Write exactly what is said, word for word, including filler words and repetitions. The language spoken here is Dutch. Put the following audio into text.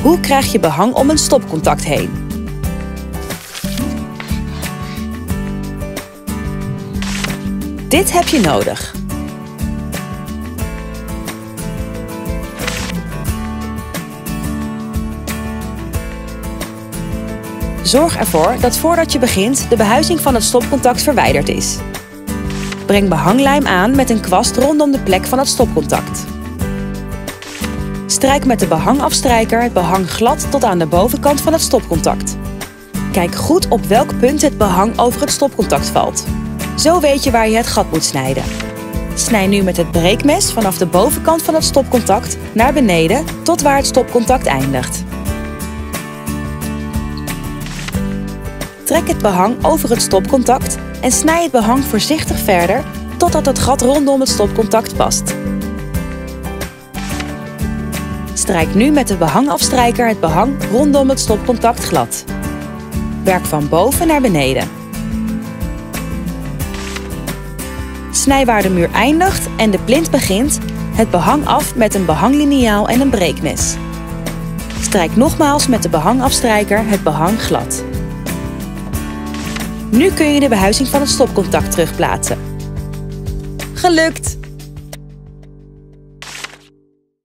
Hoe krijg je behang om een stopcontact heen? Dit heb je nodig. Zorg ervoor dat voordat je begint de behuizing van het stopcontact verwijderd is. Breng behanglijm aan met een kwast rondom de plek van het stopcontact. Strijk met de behangafstrijker het behang glad tot aan de bovenkant van het stopcontact. Kijk goed op welk punt het behang over het stopcontact valt. Zo weet je waar je het gat moet snijden. Snij nu met het breekmes vanaf de bovenkant van het stopcontact naar beneden tot waar het stopcontact eindigt. Trek het behang over het stopcontact en snij het behang voorzichtig verder totdat het gat rondom het stopcontact past. Strijk nu met de behangafstrijker het behang rondom het stopcontact glad. Werk van boven naar beneden. Snij waar de muur eindigt en de plint begint het behang af met een behangliniaal en een breekmes. Strijk nogmaals met de behangafstrijker het behang glad. Nu kun je de behuizing van het stopcontact terugplaatsen. Gelukt!